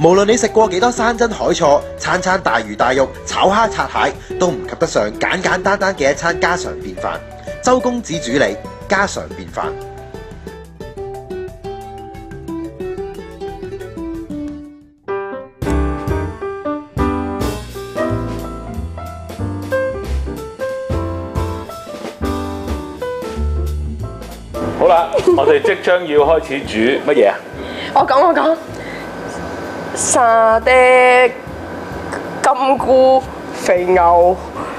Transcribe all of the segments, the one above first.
無論你食過幾多山珍海錯，餐餐大魚大肉、炒蝦拆蟹，都唔及得上簡簡單單嘅一餐家常便飯。周公子主理，家常便飯。 好啦，我哋即將要開始煮乜嘢啊？ 我講沙爹、金菇、肥牛、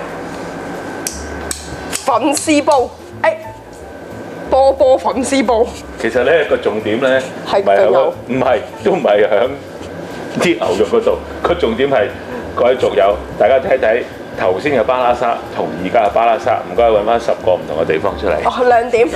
粉絲煲，波波粉絲煲。 其實咧個重點咧係唔係喺肥牛唔係都唔係喺啲牛肉嗰度，個重點係各位族友，大家睇睇頭先嘅巴拉沙同而家嘅巴拉沙，唔該揾翻10個唔同嘅地方出嚟。 哦，亮點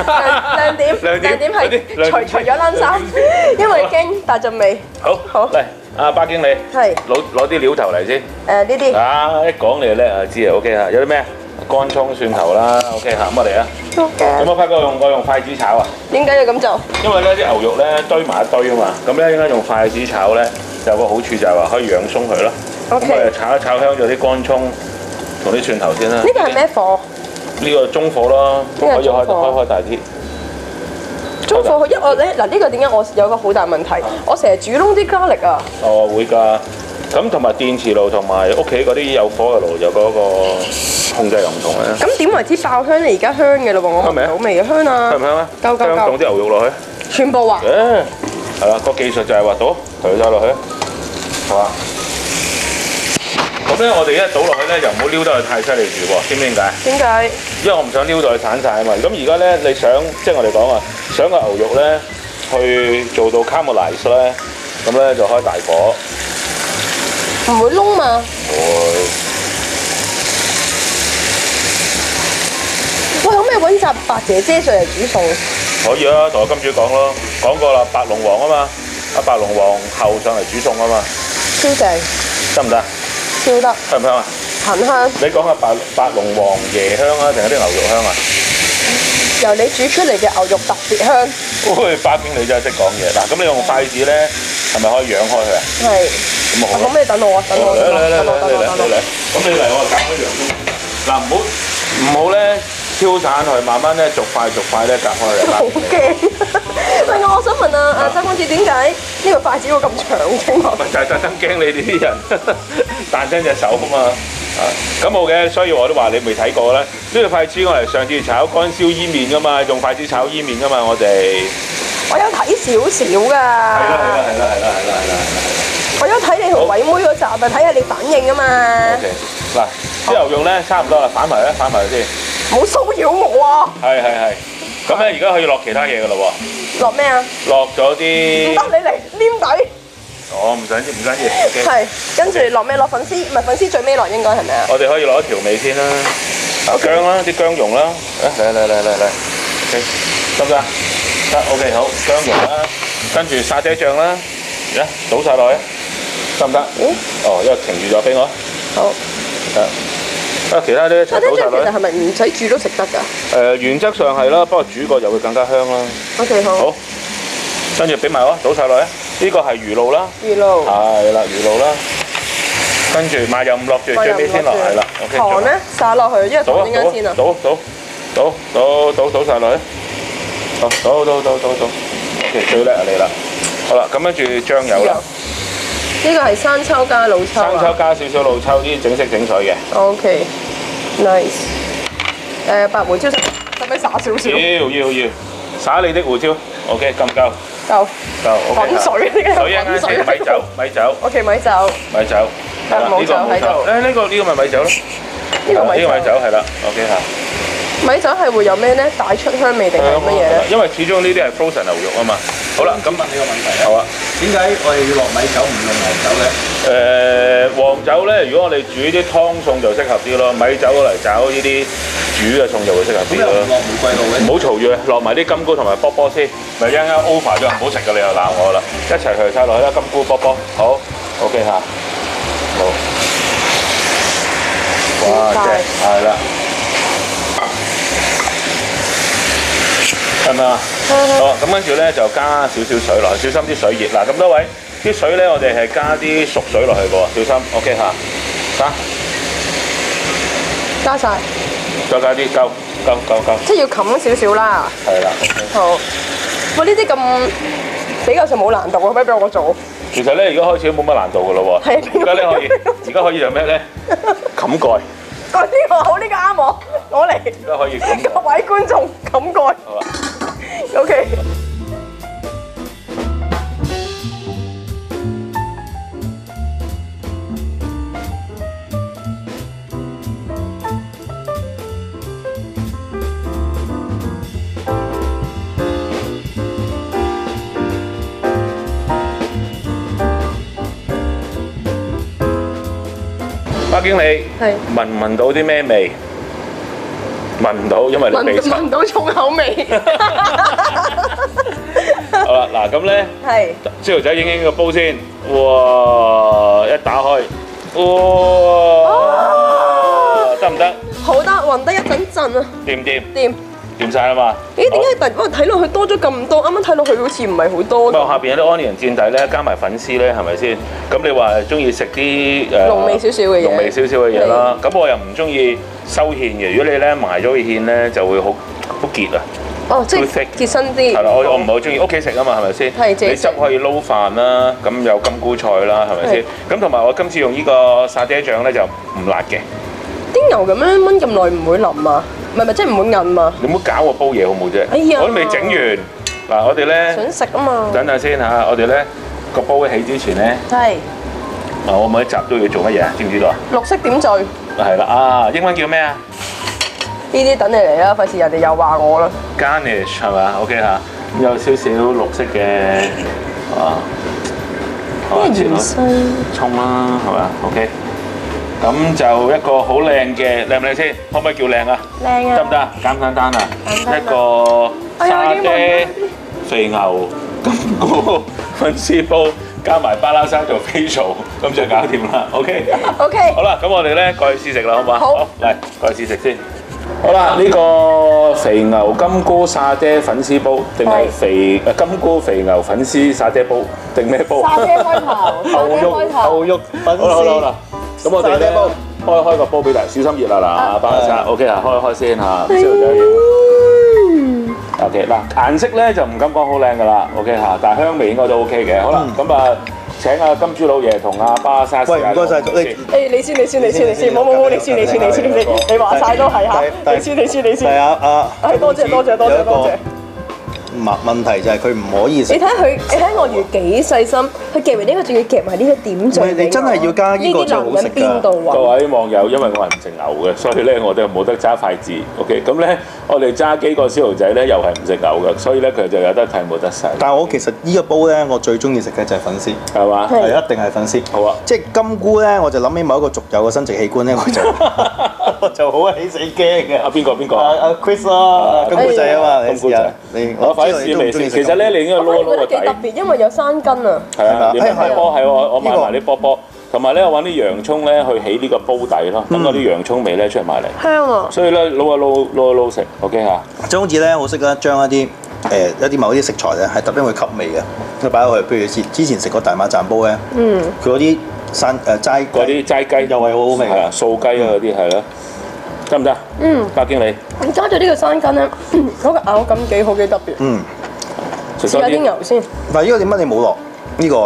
係除咗冷衫，因為驚帶陣味。 好，嚟阿巴經理， 係攞啲料頭嚟先。 呢啲啊，一講你就叻啊，知啊 ，OK 啊，有啲咩？乾葱、蒜頭啦 ，OK 嚇，咁我嚟啊。有冇發覺我用筷子炒啊？ 點解要咁做？ 因為咧啲牛肉咧堆埋一堆啊嘛，咁咧應該用筷子炒咧，有個好處就係話可以養鬆佢咯。咁我哋炒一炒香咗啲乾葱同啲蒜頭先啦。 呢個係咩火？ 呢個中火咯，可以開大啲。 中火，因為我咧嗱呢個點解我有個好大問題？我成日煮燶啲咖喱啊。 哦，會㗎。咁同埋電磁爐同埋屋企嗰啲有火嘅爐有嗰個控制又唔同嘅。 咁點為之爆香咧？而家香嘅嘞喎，我聞唔到味嘅香啊！ 香唔香啊？ 夠。 放啲牛肉落去。 全部啊！ 係啦，個技術就係話倒晒落去，係嘛？咁咧，我哋一倒落去咧，就唔好撩得佢太犀利住喎，知唔知點解？ 點解？ 因為我唔想撩到佢散晒啊嘛。咁而家咧，你想即係我哋講啊，想個牛肉咧去做到 caramelize 咧，咁咧就開大火。 唔會燶嘛？ 會。 喂，可唔可以揾集白姐姐上嚟煮餸？ 可以啊，同阿金主講咯，講過啦，白龍王啊嘛，阿白龍王後上嚟煮餸啊嘛， 超正， 得唔得？ 超得， 香唔香啊？ 很香。 你講下白龍王椰香啊，定係啲牛肉香啊？ 由你煮出嚟嘅牛肉特別香。 喂，巴經理真係識講嘢。嗱，咁你用筷子咧，係咪可以揚開佢啊？ 係。 咁啊好。 咁你等我啊，等我。 嚟。咁你嚟我夾開揚先。嗱，唔好咧挑散佢，慢慢咧逐塊咧夾開佢。 好驚！另外，我想問啊，周公子點解呢個筷子會咁長嘅？ 咪就係特登驚你哋啲人彈親隻手啊嘛！咁冇嘅，所以我都話你未睇過啦。呢個筷子我哋上次炒乾燒伊麵噶嘛，用筷子炒伊麵噶嘛，我哋。 我有睇少少㗎。 係啦。 我有睇你同偉妹嗰集啊，睇下你反應啊嘛。 OK， 嗱，啲牛肉咧差唔多啦，反埋先。 唔好騷擾我啊！ 係。咁咧，而家可以落其他嘢㗎咯喎。 落咩啊？ 落咗啲。 唔得，你嚟黏底。 哦，唔緊要。OK。 係，跟住落咩？落粉絲，唔係粉絲最尾落應該係咪啊？ 我哋可以攞調味先啦，薑啦，啲薑蓉啦，嚟，OK， 得唔得？得 ，OK， 好，薑蓉啦，跟住沙爹醬啦，嚟，倒晒落去，得唔得？哦，因為停住咗俾我。 好。 其他啲一齊倒晒落去。 沙爹醬其實係咪唔使煮都食得㗎？ 原則上係啦，不過煮過就會更加香啦。 OK， 好。 好，跟住俾埋我，倒晒落去。呢個係魚露啦。 魚露。 係啦，魚露啦。跟住麻油唔落住，最尾先落係啦。OK。 糖咧灑落去，因為糖點解先啊？ 倒晒落去。倒。OK， 最叻啊你啦。好啦，咁跟住醬油啦。 呢個係生抽加老抽啊。 生抽加少少老抽，啲整色整水嘅。 OK，nice。白胡椒使唔使灑少少？ 要。灑你的胡椒。OK， 夠唔夠？ 夠。 OK。 滾水呢個。 水一陣先，米酒。 OK， 米酒。冇酒喺度。 呢個咪米酒咯。 呢個米酒係啦。OK 嚇。 米酒係會有咩咧？帶出香味定係乜嘢咧？ 因為始終呢啲係 frozen 牛肉啊嘛。好啦，咁問你個問題啊。好啊。 點解我哋要落米酒唔用黃酒嘅？ 黃酒咧，如果我哋煮啲湯餸就適合啲咯，米酒嚟炒呢啲煮嘅餸就會適合啲咯。 落玫瑰露嘅？ 唔好嘈住，落埋啲金菇同埋卜卜先，咪一陣間 over 咗唔好食嘅，你又鬧我啦。一齊去晒落去啦，金菇卜卜，好 OK 嚇，好。哇，正係啦。係咪啊？好，咁跟住咧就加少少水落去，小心啲水熱。嗱，咁多位啲水咧，我哋係加啲熟水落去嘅喎，小心。OK 嚇， 加晒， 再加啲，夠。 即係要冚少少啦。 係啦。 好。喂，呢啲咁比較上冇難度啊，可唔可以俾我做？ 其實咧，而家開始都冇乜難度嘅咯喎。 係。 而家咧可以，而家可以做咩咧？冚蓋。 呢個好，呢個啱我嚟。 而家可以冚蓋。 各位觀眾冚蓋。 好啊。 OK。 巴經理，聞唔聞到啲咩味？聞唔到，因為你鼻塞。 聞到重口味。 好啦，嗱咁咧，燒蠔仔影個煲先。哇！一打開，哇！得唔得？ 好得，暈得一陣陣啊！ 掂唔掂？ 掂。 掂曬啦嘛！ 咦？點解突然間睇落去多咗咁多？啱啱睇落去好似唔係好多。 不過下邊有啲 onion 墊底咧，加埋粉絲咧，係咪先？咁你話中意食啲濃味少少嘅嘢， 濃味少少嘅嘢啦。咁我又唔中意收芡嘅。如果你咧埋咗個芡咧，就會好結啊。 哦，即係結身啲。 係啦，我唔係好中意屋企食啊嘛，係咪先？ 係你汁可以撈飯啦，咁有金菇菜啦，係咪先？咁同埋我今次用呢個沙爹醬咧就唔辣嘅。 啲牛咁樣燜咁耐唔會腍啊？唔係即係唔會韌啊？ 你唔好搞我煲嘢好冇啫？ 哎呀， 我都未整完。嗱，我哋咧想食啊嘛。 等陣先嚇，我哋咧個煲起之前咧， 係。 我每一集都要做乜嘢？知唔知道啊？ 綠色點綴。 係啦，啊，英文叫咩啊？ 呢啲等你嚟啦，費事人哋又話我啦。 Garnish 係嘛 ？OK 嚇，咁有少少綠色嘅芫茜、 葱啦，係嘛 ？OK。咁就一個好靚嘅，靚唔靚先？可唔可以叫靚啊？ 靚啊！ 得唔得？簡唔簡單啊？一個沙爹、肥牛、金菇、粉絲煲，加埋巴拉沙做 facial， 咁就搞掂啦。OK。好啦，咁我哋咧過去試食啦，好嘛？好。嚟，過去試食先。好啦，呢個肥牛金菇沙爹粉絲煲，定係金菇肥牛粉絲沙爹煲，定咩煲？ 沙爹開頭， 牛肉粉絲。 好啦。咁我哋咧開個煲俾大家，小心熱啦嗱，巴拉沙 OK 啊，開先嚇，燒咗嘢。OK 嗱，顏色咧就唔敢講好靚噶啦 ，OK 嚇，但係香味應該都 OK 嘅。好啦，咁啊請阿金豬老爺同阿巴拉沙試下。 喂，唔該晒， 你先，冇，你先，你話晒都係嚇，你先。 係啊， 多謝。 問題就係佢唔可以食。 你睇我魚幾細心，佢夾埋呢個仲要夾埋呢個點綴。 你真係要加呢個就好食㗎。 邊度揾？ 各位網友，因為我係唔食牛嘅，所以咧我哋冇得揸筷子。OK，咁咧我哋揸幾個燒蠔仔咧又係唔食牛嘅，所以咧佢就有得睇冇得洗。 但係我其實呢個煲咧，我最中意食嘅就係粉絲， 係嘛？ 係一定係粉絲。 好啊， 即係金菇咧，我就諗起某一個族友嘅生殖器官咧，我就好起死驚嘅。 邊個？ 阿 Chris 啦，金菇仔啊嘛， 金菇仔。我快啲試味先。其實咧，你應該撈個底。 特別，因為有山根啊。 係啊，你買波係我買埋啲波，同埋咧我揾啲洋葱咧去起呢個煲底咯，等嗰啲洋葱味咧出埋嚟。 香啊！ 所以咧撈食 OK 嚇。 即係好似咧，我識得將一啲某啲食材咧係特登會吸味嘅，佢擺落去。譬如之前食個大馬讚煲咧，佢嗰啲齋嗰啲齋雞又係好好味嘅，素雞啊嗰啲係咯，得唔得？巴經理。 揸咗呢個山根咧，嗰個咬感幾好幾特別。試下啲牛先。 但係呢個點解你冇落呢個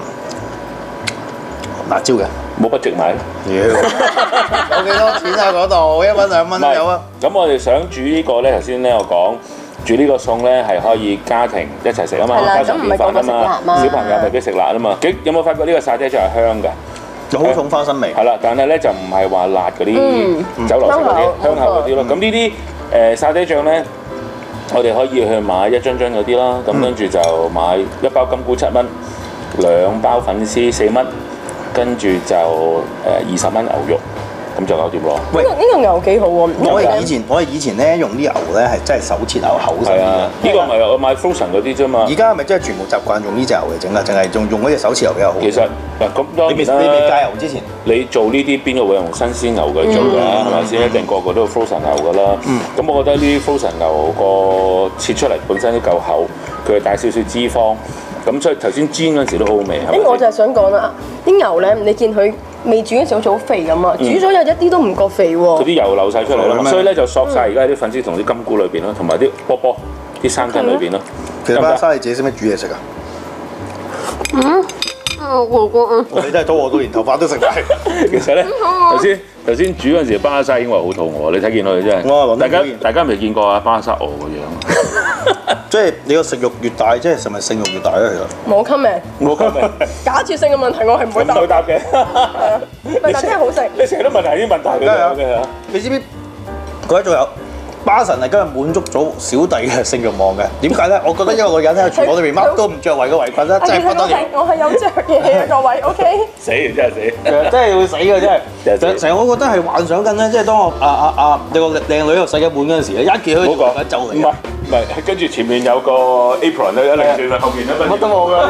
辣椒嘅？ 冇不值買。 有幾多錢啊？嗰度1蚊2蚊都有啊。 咁我哋想煮呢個咧，頭先咧我講煮呢個餸咧係可以家庭一齊食啊嘛，家常便飯啊嘛，小朋友未必食辣啊嘛。有冇發覺呢個沙爹醬係香㗎？ 好重花生味。 係啦，但係咧就唔係話辣嗰啲酒樓食嗰啲香口嗰啲咯。咁呢啲沙爹醬咧。我哋可以去買1樽嗰啲啦，咁跟住就買1包金菇7蚊，2包粉絲4蚊，跟住就20蚊牛肉，咁就搞掂咯。 喂，呢個牛幾好喎！ 我哋以前咧用啲牛咧係真係手切牛口身嘅。 呢個唔係我買 frozen 嗰啲啫嘛。 而家係咪真係全部習慣用呢隻牛嚟整啊？淨係仲用嗰隻手切牛比較好。 其實嗱，咁當然啦。 你未戒牛之前， 你做呢啲邊個會用新鮮牛嘅做㗎？係咪先？一定個個都 frozen 牛㗎啦。咁我覺得呢啲 frozen 牛個切出嚟本身都夠厚，佢係帶少少脂肪。 咁所以頭先煎嗰陣時都好好味，係咪先？ 我就係想講啦，啲牛咧，你見佢未煮嘅時候好似好肥咁啊，煮咗有一啲都唔覺肥嗰喎。 啲油流晒出嚟啦， 咩所以咧就索晒而家啲粉絲同啲金菇裏邊咯，同埋啲波波啲生筋裏邊咯。 其實巴沙你自己識唔識煮嘢食啊？你真係多我到連頭髮都食埋。 其實咧，頭先煮嗰陣時，巴沙已經話好肚餓，你睇見佢真我係。 係大家未見過啊巴沙餓個樣。 即係你個食慾越大，即係係咪性慾越大咧？其實冇 comment， 冇講明， 假設性嘅問題我係唔會答。 唔會答嘅。 但係真係好食。 你成日都問題啲問題嘅。 你知唔知嗰一仲有巴神係今日滿足咗小弟嘅性慾望嘅？點解咧？我覺得一個女人喺廚房裏邊乜都唔着圍個圍裙咧，真係不得了。 我係有着嘢嘅各位，OK。 死真係死。 真係會死嘅，真係。成日我覺得係幻想緊咧，即係當我你個靚女又洗緊碗嗰陣時咧，一見佢條裙就嚟。 唔係，跟住前面有個 apron 咧，一擰轉啦，後邊咧乜都冇㗎。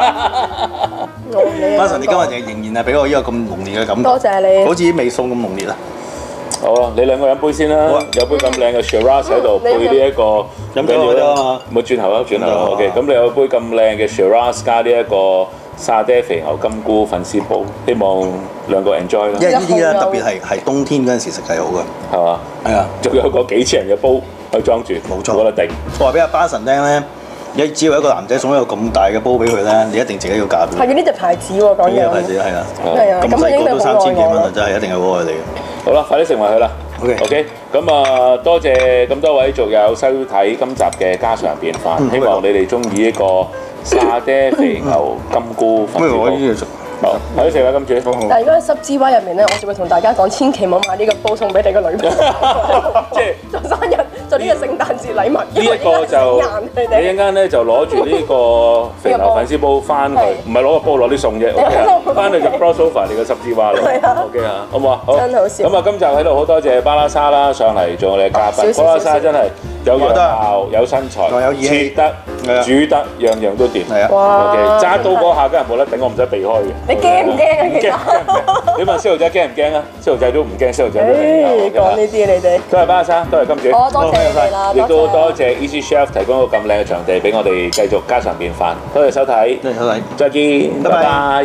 巴神，你今日仍然係俾我呢個咁濃烈嘅感覺。 多謝你。 好似啲味餸咁濃烈啊！ 好啊，你兩個飲杯先啦，有杯咁靚嘅 Shiraz 喺度，配呢一個飲咗我得嘛？ 冇轉頭啦，轉頭 OK。咁你有杯咁靚嘅 Shiraz 加呢一個沙爹肥牛金菇粉絲煲，希望兩個 enjoy 啦。 因為呢啲咧特別係冬天嗰陣時食係好嘅， 係嘛？ 係啊， 仲有個幾千人嘅煲去裝住， 冇錯， 冇得頂。 我話俾阿巴神聽咧，只要一個男仔送一個咁大嘅煲俾佢咧，你一定自己要嫁俾佢。 係要呢隻牌子喎，講嘢。 呢個牌子係啦， 係啊， 咁細個都3000幾蚊啊，真係一定係好愛你嘅。 好啦，快啲食埋佢啦。OK，咁啊，多謝咁多位族友收睇今集嘅家常便飯，希望你哋中意呢個沙爹肥牛金菇粉絲煲。好，快啲食啦，金主。 但係如果喺濕芝威入面咧，我就會同大家講，千祈唔好買呢個煲送俾你個女朋友， 即係做生日做呢個聖誕節禮物。 呢一個就你一陣間咧就攞住呢個肥牛粉絲煲翻去，唔係攞個煲攞啲餸啫。OK 啊，翻去就 crossover 你個濕芝娃咯。OK 啊，好唔好啊？好。 真係好笑。 咁啊，今集喺度好多謝巴拉沙啦，上嚟做我哋嘅嘉賓。巴拉沙真係有樣貌、有身材、切得、煮得，樣樣都掂。 係啊。 哇！ OK，揸刀嗰下梗係冇得頂，我唔使避開嘅。 你驚唔驚啊？其實你問細路仔驚唔驚啊？細路仔都唔驚，細路仔都明。 講呢啲你哋。 多謝巴拉沙，多謝金主。 多謝你啦， 亦都多謝 Easy Chef 提供個咁靚嘅場地俾我哋繼續家常便飯。多謝收睇，再見，拜拜。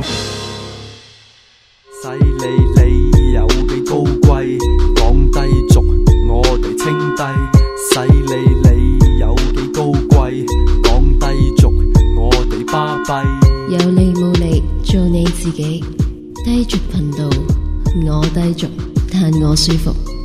犀利你有幾高貴，講低俗我哋稱低。犀利你有幾高貴，講低俗我哋巴閉。 有你冇你，做你自己。低俗頻道，我低俗，但我舒服。